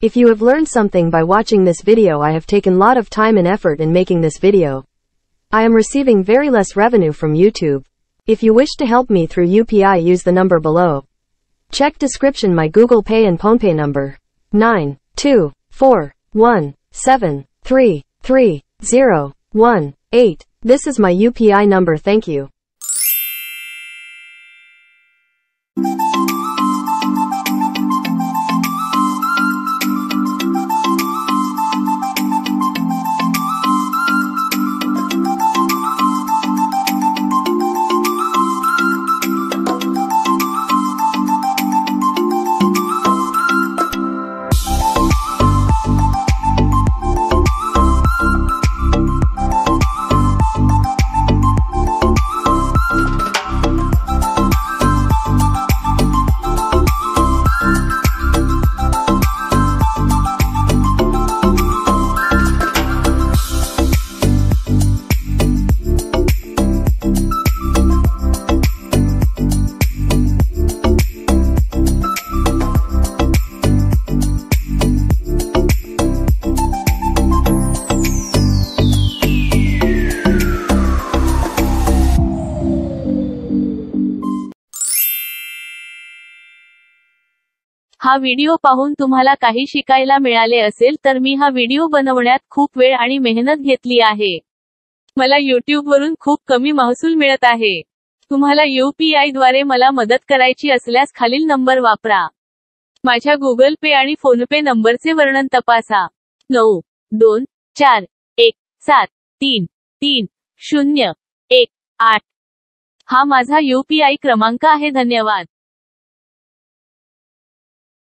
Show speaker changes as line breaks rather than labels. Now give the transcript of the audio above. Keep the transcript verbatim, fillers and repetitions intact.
If you have learned something by watching this video, I have taken lot of time and effort in making this video. I am receiving very less revenue from YouTube. If you wish to help me through U P I, use the number below. Check description my Google Pay and PhonePe number. nine two four one seven three three zero one eight. This is my U P I number. Thank you.
हा video पाहून तुम्हाला काही शिकायला मिळाले असेल तर मी हा व्हिडिओ बनवण्यात खूप वेळ आणि मेहनत घेतली आहे. मला YouTube वरून खूप कमी महसूल मिळत आहे. तुम्हाला यू पी आय द्वारे मला मदत करायची असल्यास खालील नंबर वापरा. माझ्या गुगल पे आणि फोनपे नंबरचे वर्णन तपासा. नऊ दोन चार एक सात तीन तीन शून्य एक आठ हा माझा यू पी आय क्रमांक आहे. धन्यवाद.